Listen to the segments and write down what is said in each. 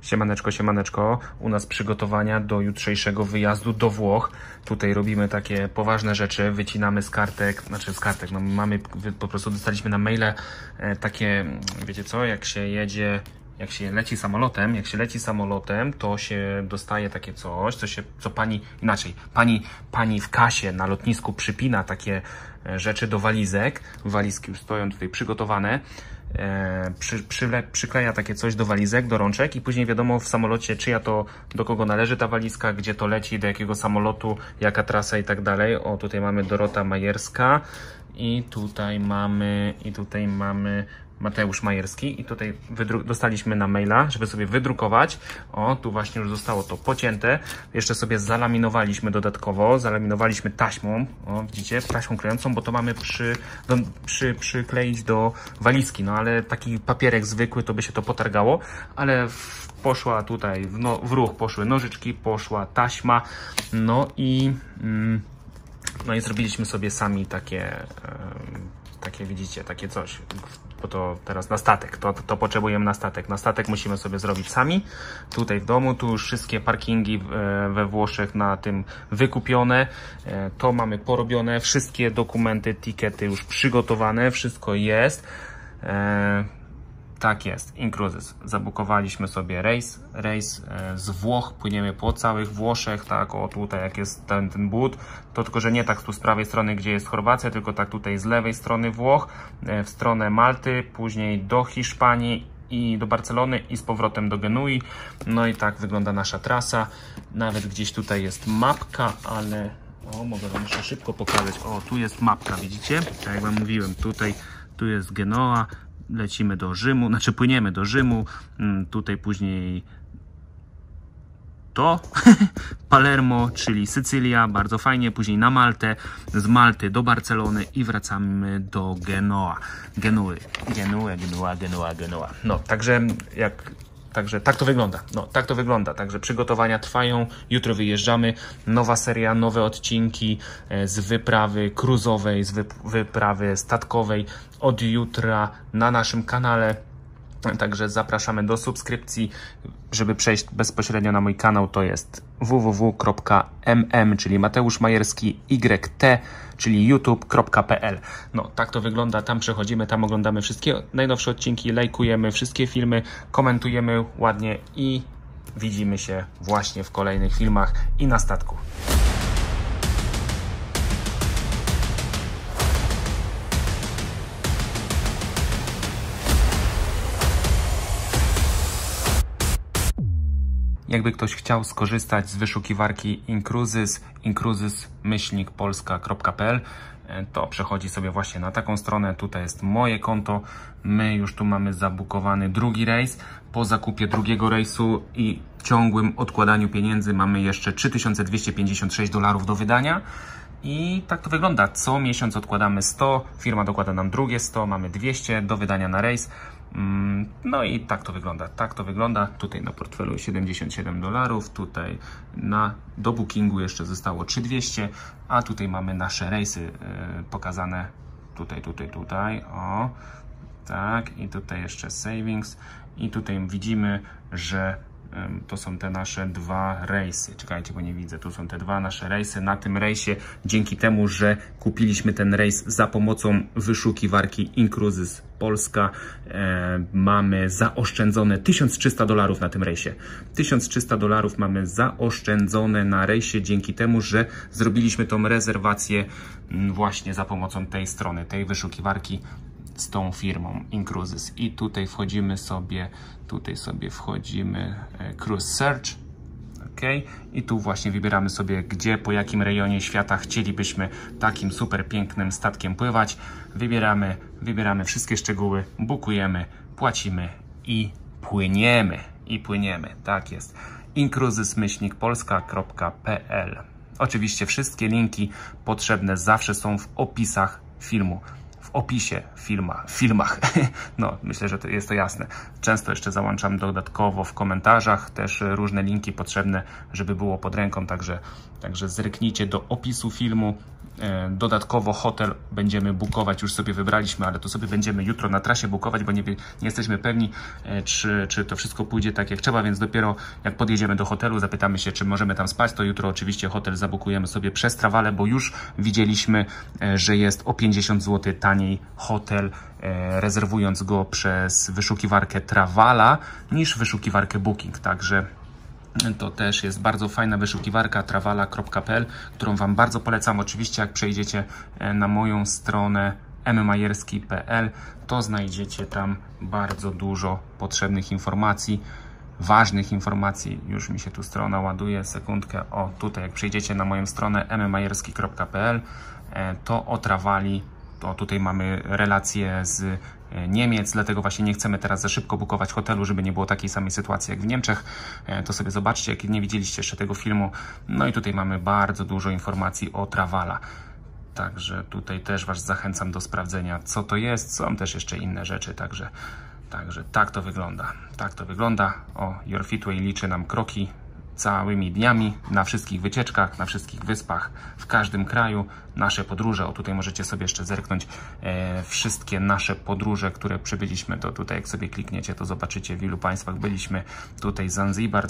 Siemaneczko, siemaneczko. U nas przygotowania do jutrzejszego wyjazdu do Włoch. Tutaj robimy takie poważne rzeczy, wycinamy z kartek, no mamy, po prostu dostaliśmy na maile takie, wiecie co, jak się leci samolotem, to się dostaje takie coś, co pani w kasie na lotnisku przypina takie rzeczy do walizek. Walizki już stoją tutaj przygotowane. Przykleja takie coś do walizek, do rączek i później wiadomo w samolocie, czyja to, do kogo należy ta walizka, gdzie to leci, do jakiego samolotu, jaka trasa i tak dalej. O, tutaj mamy Dorota Majerska i tutaj mamy Mateusz Majerski i tutaj dostaliśmy na maila, żeby sobie wydrukować. O, tu właśnie już zostało to pocięte. Jeszcze sobie zalaminowaliśmy dodatkowo, zalaminowaliśmy taśmą, o widzicie, taśmą klejącą, bo to mamy przykleić do walizki, no ale taki papierek zwykły to by się to potargało, ale poszła tutaj, w ruch poszły nożyczki, poszła taśma, no i zrobiliśmy sobie sami takie widzicie, takie coś, bo to teraz na statek, to potrzebujemy na statek. Na statek musimy sobie zrobić sami, tutaj w domu, tu już wszystkie parkingi we Włoszech na tym wykupione, to mamy porobione, wszystkie dokumenty, tickety już przygotowane, wszystko jest. Tak jest, Incruises. Zabukowaliśmy sobie rejs z Włoch, płyniemy po całych Włoszech, tak, o tutaj jak jest ten but, to tylko, że nie tak tu z prawej strony, gdzie jest Chorwacja, tylko tak tutaj z lewej strony Włoch, w stronę Malty, później do Hiszpanii i do Barcelony i z powrotem do Genui. No i tak wygląda nasza trasa. Nawet gdzieś tutaj jest mapka, ale mogę wam jeszcze szybko pokazać. O, tu jest mapka, widzicie? Tak jak wam mówiłem, tu jest Genoa. Lecimy do Rzymu, płyniemy do Rzymu, tutaj później to Palermo, czyli Sycylia, bardzo fajnie, później na Maltę, z Malty do Barcelony i wracamy do Genui. No, także tak to wygląda. No, tak to wygląda. Także przygotowania trwają. Jutro wyjeżdżamy. Nowa seria, nowe odcinki z wyprawy cruise'owej, z wyprawy statkowej od jutra na naszym kanale. Także zapraszamy do subskrypcji. Żeby przejść bezpośrednio na mój kanał, to jest www.mm, czyli Mateusz Majerski, YT, czyli youtube.pl. No, tak to wygląda, tam przechodzimy, tam oglądamy wszystkie najnowsze odcinki, lajkujemy wszystkie filmy, komentujemy ładnie i widzimy się właśnie w kolejnych filmach i na statku. Jakby ktoś chciał skorzystać z wyszukiwarki Incruises-polska.pl, to przechodzi sobie właśnie na taką stronę. Tutaj jest moje konto. My już tu mamy zabukowany drugi rejs. Po zakupie drugiego rejsu i ciągłym odkładaniu pieniędzy mamy jeszcze $3256 do wydania. I tak to wygląda. Co miesiąc odkładamy 100, firma dokłada nam drugie 100, mamy 200 do wydania na rejs. No i tak to wygląda. Tutaj na portfelu $77, tutaj do bookingu jeszcze zostało 3200, a tutaj mamy nasze rejsy pokazane tutaj, o tak, i tutaj jeszcze savings i tutaj widzimy, że to są te nasze dwa rejsy. Czekajcie, bo nie widzę. Tu są te dwa nasze rejsy. Na tym rejsie, dzięki temu, że kupiliśmy ten rejs za pomocą wyszukiwarki Incruises Polska, mamy zaoszczędzone $1300 na tym rejsie. $1300 mamy zaoszczędzone na rejsie dzięki temu, że zrobiliśmy tą rezerwację właśnie za pomocą tej strony, tej wyszukiwarki z tą firmą Incruises. I tutaj wchodzimy sobie, wchodzimy Cruise Search, ok, i tu właśnie wybieramy sobie, gdzie, po jakim rejonie świata chcielibyśmy takim super pięknym statkiem pływać. Wybieramy wszystkie szczegóły, bukujemy, płacimy i płyniemy. Tak jest. Incruises-polska.pl. Oczywiście wszystkie linki potrzebne zawsze są w opisach filmu. W opisie filmach. No, myślę, że jest to jasne. Często jeszcze załączam dodatkowo w komentarzach też różne linki potrzebne, żeby było pod ręką, także zerknijcie do opisu filmu. Dodatkowo hotel będziemy bukować, już sobie wybraliśmy, ale to sobie będziemy jutro na trasie bukować, bo nie jesteśmy pewni, czy to wszystko pójdzie tak jak trzeba, więc dopiero jak podjedziemy do hotelu, zapytamy się, czy możemy tam spać, to jutro oczywiście hotel zabukujemy sobie przez Travale, bo już widzieliśmy, że jest o 50 zł taniej hotel, rezerwując go przez wyszukiwarkę Travala niż wyszukiwarkę Booking, także to też jest bardzo fajna wyszukiwarka travala.pl, którą Wam bardzo polecam. Oczywiście jak przejdziecie na moją stronę mmajerski.pl, to znajdziecie tam bardzo dużo potrzebnych informacji, ważnych informacji. Już mi się tu strona ładuje, sekundkę. O, tutaj jak przejdziecie na moją stronę mmajerski.pl, to o Travali, to tutaj mamy relacje z Niemiec, dlatego właśnie nie chcemy teraz za szybko bukować hotelu, żeby nie było takiej samej sytuacji jak w Niemczech. To sobie zobaczcie, jak nie widzieliście jeszcze tego filmu. No i tutaj mamy bardzo dużo informacji o Travala. Także tutaj też Was zachęcam do sprawdzenia, co to jest. Są też jeszcze inne rzeczy, także tak to wygląda. Tak to wygląda. O, Your Fitway liczy nam kroki całymi dniami na wszystkich wycieczkach, na wszystkich wyspach, w każdym kraju. Nasze podróże, o tutaj możecie sobie jeszcze zerknąć, wszystkie nasze podróże, które przybyliśmy, to tutaj jak sobie klikniecie, to zobaczycie, w ilu państwach byliśmy. Tutaj Zanzibar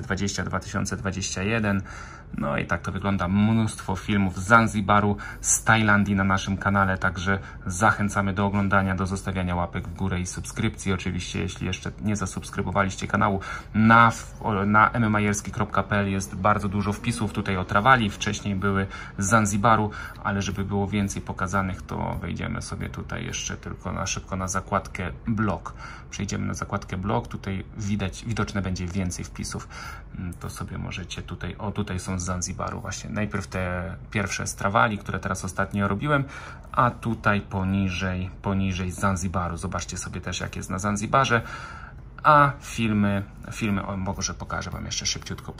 2020-2021, no i tak to wygląda. Mnóstwo filmów z Zanzibaru, z Tajlandii na naszym kanale, także zachęcamy do oglądania, do zostawiania łapek w górę i subskrypcji. Oczywiście, jeśli jeszcze nie zasubskrybowaliście kanału, na mmajerski.pl jest bardzo dużo wpisów tutaj o Travali, wcześniej były z Zanzibaru, ale żeby było więcej pokazanych, to wejdziemy sobie tutaj jeszcze tylko na szybko na zakładkę blog. Przejdziemy na zakładkę blog, tutaj widoczne będzie więcej wpisów. To sobie możecie tutaj, o tutaj są z Zanzibaru właśnie. Najpierw te pierwsze z Travali, które teraz ostatnio robiłem, a tutaj poniżej z Zanzibaru. Zobaczcie sobie też, jak jest na Zanzibarze. A filmy, o, może pokażę Wam jeszcze szybciutko,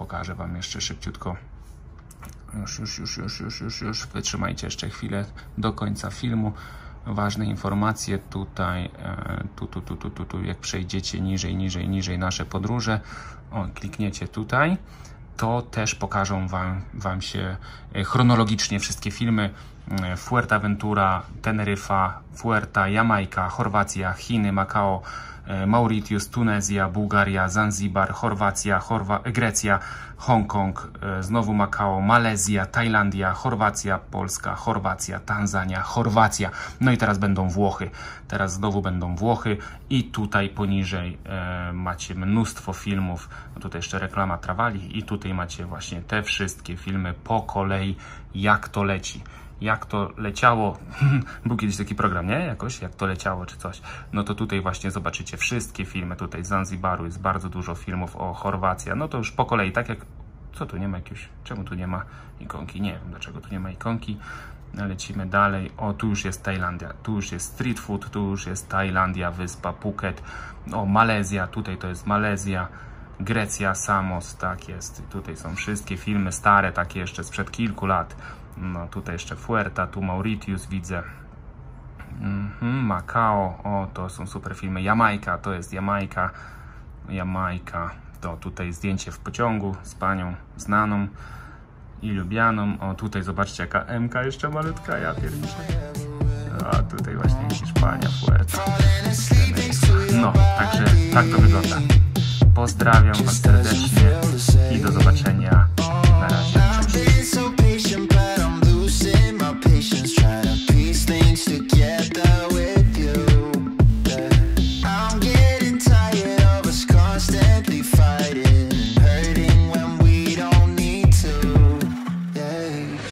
Już, wytrzymajcie jeszcze chwilę do końca filmu. Ważne informacje tutaj, jak przejdziecie niżej nasze podróże, o, klikniecie tutaj, to też pokażą wam się chronologicznie wszystkie filmy. Fuerteventura, Teneryfa, Fuerta, Jamajka, Chorwacja, Chiny, Makao, Mauritius, Tunezja, Bułgaria, Zanzibar, Chorwacja, Grecja, Hongkong, znowu Makao, Malezja, Tajlandia, Chorwacja, Polska, Chorwacja, Tanzania, Chorwacja. No i teraz będą Włochy. Teraz znowu będą Włochy i tutaj poniżej macie mnóstwo filmów. No tutaj jeszcze reklama Travali i tutaj macie właśnie te wszystkie filmy po kolei, jak to leci. Jak to leciało, był kiedyś taki program, nie? Jakoś, jak to leciało czy coś. No to tutaj właśnie zobaczycie wszystkie filmy. Tutaj z Zanzibaru jest bardzo dużo filmów o Chorwacji. No to już po kolei, tak jak... Co tu nie ma jakiegoś... Czemu tu nie ma ikonki? Nie wiem, dlaczego tu nie ma ikonki. Lecimy dalej. O, tu już jest Tajlandia. Tu już jest street food. Tu już jest Tajlandia, wyspa Phuket. O, Malezja. Tutaj to jest Malezja. Grecja, Samos. Tak jest. Tutaj są wszystkie filmy stare, takie jeszcze sprzed kilku lat. No tutaj jeszcze Fuerta, tu Mauritius widzę. Makao, o to są super filmy. Jamajka, to jest Jamajka, to tutaj zdjęcie w pociągu z panią znaną i lubianą. O tutaj zobaczcie, jaka MK jeszcze malutka, ja pierniczę. A tutaj właśnie Hiszpania, Fuerta. No, także tak to wygląda. Pozdrawiam Was serdecznie i do zobaczenia